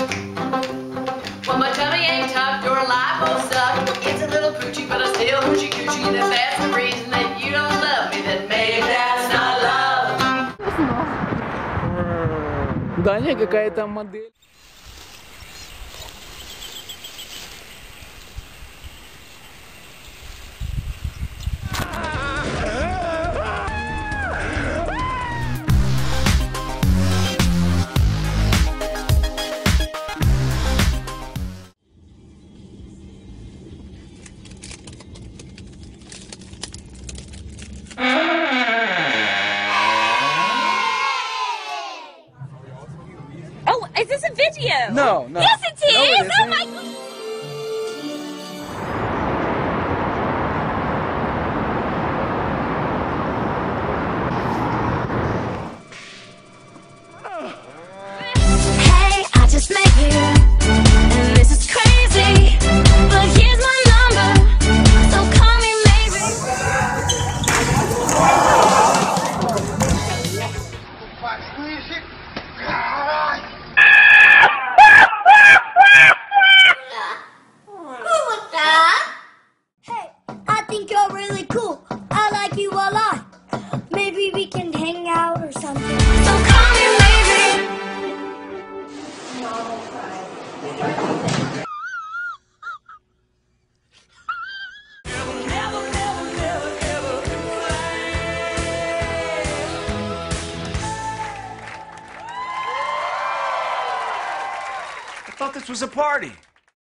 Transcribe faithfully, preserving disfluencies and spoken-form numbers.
Well, my tummy ain't tucked or life will suck. It's a little poochie, but I still hoochie coochie. And if that's the reason that you don't love me, then maybe that's not love. Да не, какая-то модель. Oh, is this a video? No, no. Yes, it is. No, it oh my isn't. God. Hey, I just met you, and this is crazy, but here's my number, so call me maybe. Who was that? Hey, I think you're really cool. I like you a lot. Maybe we can hang out or something. So call me maybe. I thought this was a party.